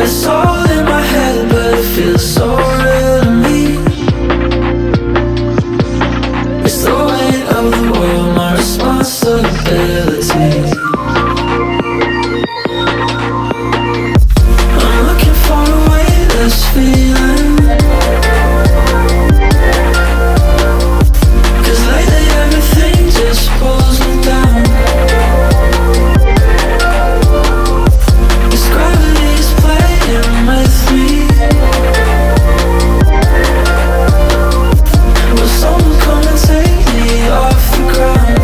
it's all in my head, but it feels so real to me. It's the weight of the world, my responsibility. I'm looking for a weightless feeling, 'cause lately everything just pulls me down. This gravity's playing with me. Will someone come and take me off the ground?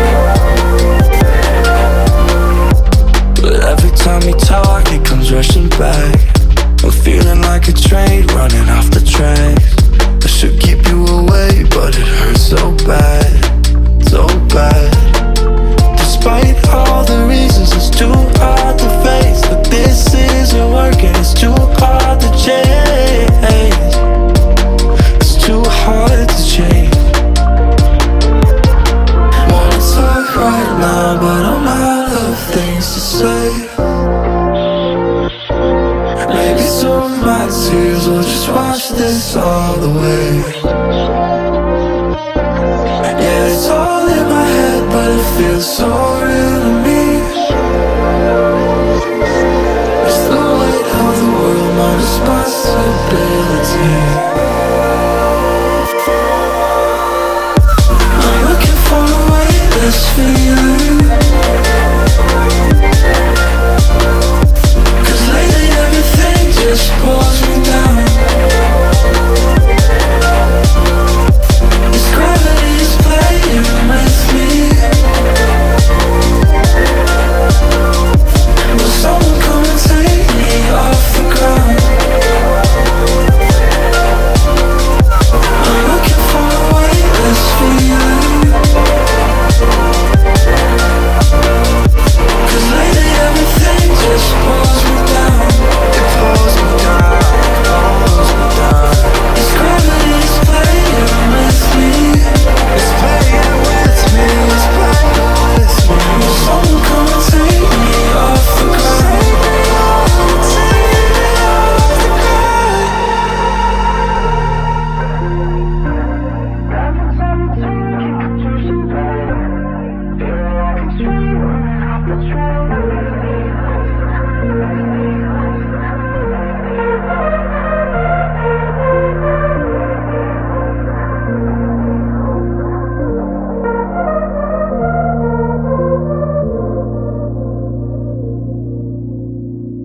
But every time you talk, it comes rushing back. I'm feeling like a train running off the tracks. I should keep you away, but it hurts so bad, so bad. Despite all the reasons, it's too hard to face that this isn't working. It's too hard to change. It's too hard to change. Wanna talk right now, but I'm out of things to say. Maybe some of my tears will just wash this all away. Yeah, it's all in my head, but it feels so real to me.